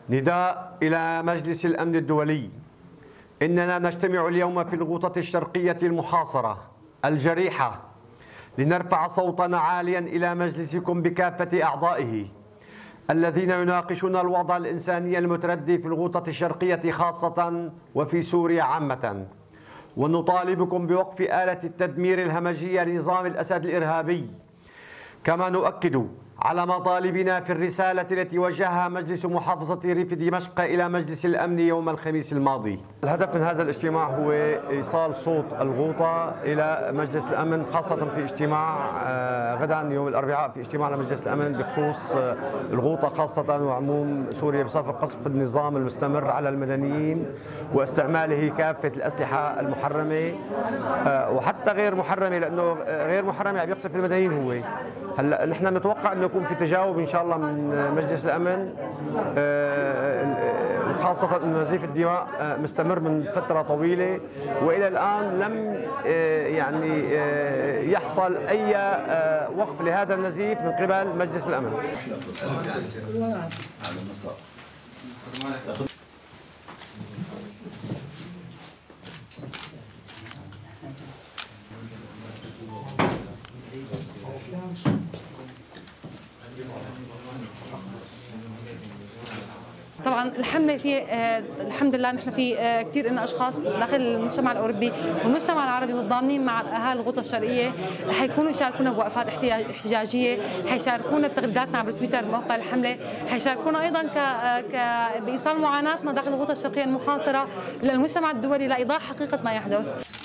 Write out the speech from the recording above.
نداء إلى مجلس الأمن الدولي. إننا نجتمع اليوم في الغوطة الشرقية المحاصرة الجريحة لنرفع صوتنا عاليا إلى مجلسكم بكافة أعضائه الذين يناقشون الوضع الإنساني المتردي في الغوطة الشرقية خاصة وفي سوريا عامة، ونطالبكم بوقف آلة التدمير الهمجية لنظام الأسد الإرهابي. كما نؤكد على مطالبنا في الرسالة التي وجهها مجلس محافظة ريف دمشق إلى مجلس الأمن يوم الخميس الماضي. الهدف من هذا الاجتماع هو إيصال صوت الغوطة إلى مجلس الأمن، خاصة في اجتماع غدا يوم الأربعاء، في اجتماع لمجلس الأمن بخصوص الغوطة خاصة وعموم سوريا بسبب قصف النظام المستمر على المدنيين واستعماله كافة الأسلحة المحرمة وحتى غير محرمة، لأنه غير محرمة عم يقصف المدنيين. هو هلا نحن نتوقع انه يكون في تجاوب ان شاء الله من مجلس الامن، خاصه انه نزيف الدماء مستمر من فتره طويله والى الان لم يعني يحصل اي وقف لهذا النزيف من قبل مجلس الامن. طبعا الحمله في الحمد لله نحن في كثير إن اشخاص داخل المجتمع الاوروبي والمجتمع العربي متضامنين مع اهالي الغوطه الشرقيه، حيكونوا يشاركونا بوقفات احتجاجيه، حيشاركونا بتغريداتنا عبر تويتر موقع الحمله، حيشاركونا ايضا بايصال معاناتنا داخل الغوطه الشرقيه المحاصره للمجتمع الدولي لايضاح حقيقه ما يحدث.